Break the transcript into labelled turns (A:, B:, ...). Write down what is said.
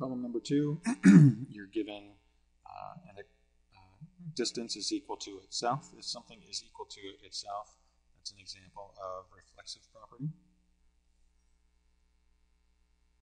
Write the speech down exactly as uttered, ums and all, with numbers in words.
A: problem number two, you're given uh, an, uh, distance is equal to itself. If something is equal to itself, that's an example of reflexive property.